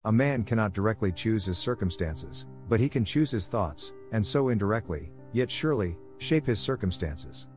A man cannot directly choose his circumstances, but he can choose his thoughts, and so indirectly, yet surely, shape his circumstances.